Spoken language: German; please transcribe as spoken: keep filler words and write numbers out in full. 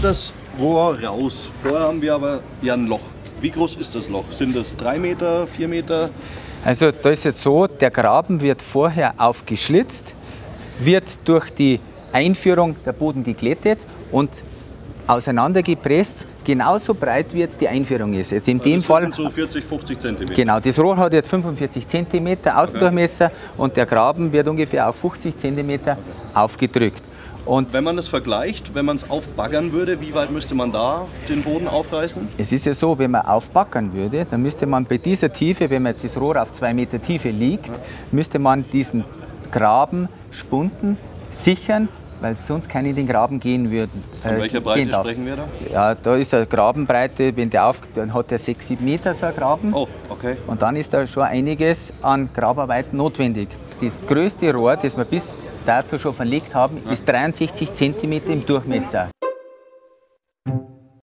das Rohr raus. Vorher haben wir aber ja ein Loch. Wie groß ist das Loch? Sind das drei Meter, vier Meter? Also da ist jetzt so, der Graben wird vorher aufgeschlitzt, wird durch die Einführung der Boden geglättet und auseinandergepresst, genauso breit wie jetzt die Einführung ist. Jetzt in Also dem das Fall sind so vierzig, fünfzig Zentimeter. Genau, das Rohr hat jetzt fünfundvierzig Zentimeter Außendurchmesser und der Graben wird ungefähr auf fünfzig Zentimeter aufgedrückt. Und wenn man das vergleicht, wenn man es aufbaggern würde, wie weit müsste man da den Boden aufreißen? Es ist ja so, wenn man aufbaggern würde, dann müsste man bei dieser Tiefe, wenn man jetzt das Rohr auf zwei Meter Tiefe liegt, müsste man diesen Graben spunden, sichern, weil sonst keine in den Graben gehen würden. Von welcher Breite sprechen wir da? Ja, da ist eine Grabenbreite, wenn der auf, dann hat der sechs, sieben Meter so ein Graben. Oh, okay. Und dann ist da schon einiges an Grabarbeit notwendig. Das größte Rohr, das wir bis dato schon verlegt haben, ist dreiundsechzig Zentimeter im Durchmesser.